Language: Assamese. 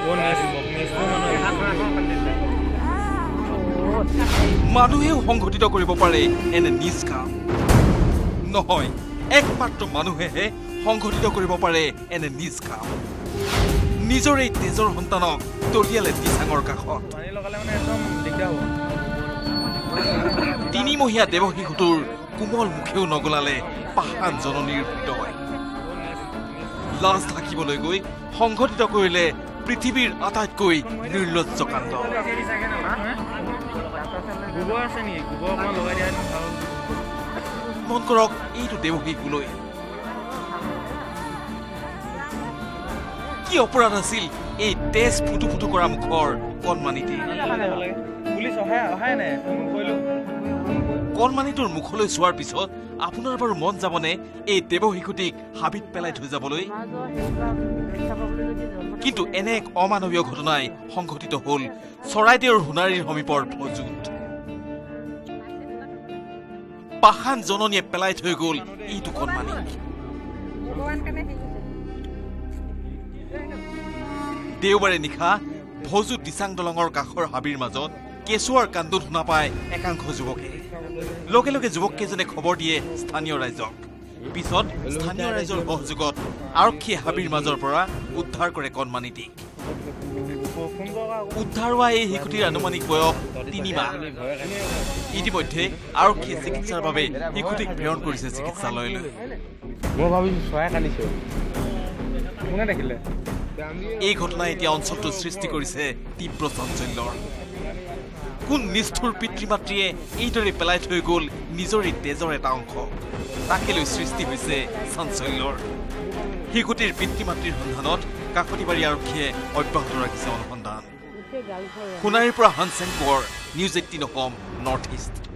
মানুহেও সংঘটিত কৰিব পাৰে এনে নিজ কাম নহয় একমাত্ৰ মানুহেহে সংঘটিত কৰিব পাৰে এনে নিজ কাম নিজৰ এই তেজৰ সন্তানক তলিয়ালে দিচাঙৰ কাষত তিনিমহীয়া দেৱশিশুটোৰ কোমল মুখেও নগলালে পাহান জননীৰ হৃদয় লাজ ঢাকিবলৈ গৈ সংঘটিত কৰিলে পৃথিৱীৰ আটাইতকৈ নিৰ্লজ্জ কাণ্ড মন কৰক এইটো দেৱশিশুলৈ কি অপৰাধ আছিল এই তেজ ফুটু ফুটু কৰা মুখৰ কণমানিটি কণমানিটোৰ মুখলৈ চোৱাৰ পিছত আপোনাৰ বাৰু মন যাবনে এই দেৱশিশুটিক হাবিত পেলাই থৈ যাবলৈ কিন্তু এনে এক অমানৱীয় ঘটনাই সংঘটিত হল চৰাইদেউৰ সোণাৰীৰ সমীপৰ ভজুত পাহান জননীয়ে পেলাই থৈ গল এইটো কণমানিক দেওবাৰে নিশা ভজু দিচাং দলঙৰ কাষৰ হাবিৰ মাজত কেঁচুৱাৰ কান্দোন শুনা পায় একাংশ যুৱকে লগে লগে যুৱককেইজনে খবৰ দিয়ে স্থানীয় ৰাইজক পিছত স্থানীয় ৰাইজৰ সহযোগত আৰক্ষীয়ে হাবিৰ মাজৰ পৰা উদ্ধাৰ কৰে কণমানিটিক উদ্ধাৰ হোৱা এই শিশুটিৰ আনুমানিক বয়স 3 মাহ ইতিমধ্যে আৰক্ষীয়ে চিকিৎসাৰ বাবে শিশুটিক প্ৰেৰণ কৰিছে চিকিৎসালয়লৈ এই ঘটনাই এতিয়া অঞ্চলটোত সৃষ্টি কৰিছে তীব্ৰ চাঞ্চল্যৰ কোন নিষ্ঠুৰ পিতৃ-মাতৃয়ে এইদৰে পেলাই থৈ গল নিজৰ তেজৰ এটা অংশ তাকে লৈ সৃষ্টি হৈছে চাঞ্চল্যৰ শিশুটিৰ পিতৃ-মাতৃৰ সন্ধানত কাকতিবাৰী আৰক্ষীয়ে অব্যাহত ৰাখিছে অনুসন্ধান সোণাৰীৰ পৰা Hanseng Konwar news 18 Assam north east